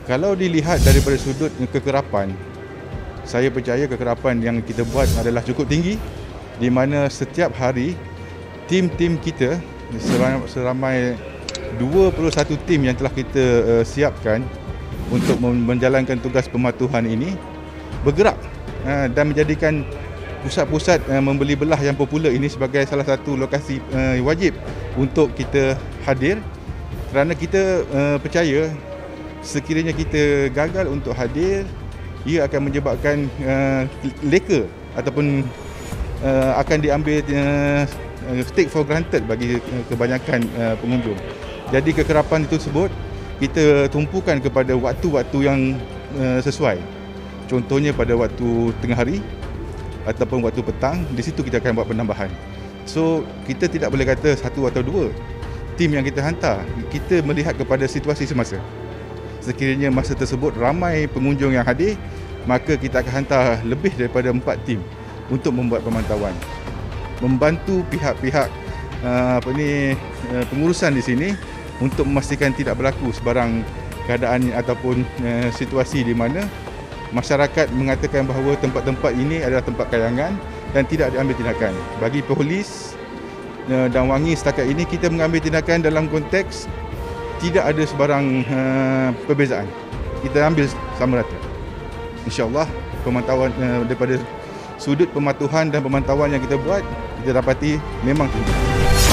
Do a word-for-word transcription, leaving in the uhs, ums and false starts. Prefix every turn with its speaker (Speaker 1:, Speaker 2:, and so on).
Speaker 1: Kalau dilihat daripada sudut kekerapan, saya percaya kekerapan yang kita buat adalah cukup tinggi, di mana setiap hari tim-tim kita seramai dua puluh satu tim yang telah kita uh, siapkan untuk menjalankan tugas pematuhan ini bergerak uh, dan menjadikan pusat-pusat uh, membeli belah yang popular ini sebagai salah satu lokasi uh, wajib untuk kita hadir, kerana kita uh, percaya sekiranya kita gagal untuk hadir, ia akan menyebabkan uh, leka ataupun uh, akan diambil uh, take for granted bagi uh, kebanyakan uh, pengunjung. Jadi kekerapan itu tersebut kita tumpukan kepada waktu-waktu yang uh, sesuai. Contohnya pada waktu tengah hari ataupun waktu petang, di situ kita akan buat penambahan. So kita tidak boleh kata satu atau dua tim yang kita hantar. Kita melihat kepada situasi semasa. Sekiranya masa tersebut ramai pengunjung yang hadir, maka kita akan hantar lebih daripada empat tim untuk membuat pemantauan. Membantu pihak-pihak uh, apa ni uh, pengurusan di sini untuk memastikan tidak berlaku sebarang keadaan ataupun uh, situasi di mana masyarakat mengatakan bahawa tempat-tempat ini adalah tempat kayangan dan tidak diambil tindakan. Bagi polis uh, dan wangi setakat ini, kita mengambil tindakan dalam konteks tidak ada sebarang uh, perbezaan. Kita ambil sama rata. InsyaAllah pemantauan uh, daripada sudut pematuhan dan pemantauan yang kita buat, kita dapati memang tinggi.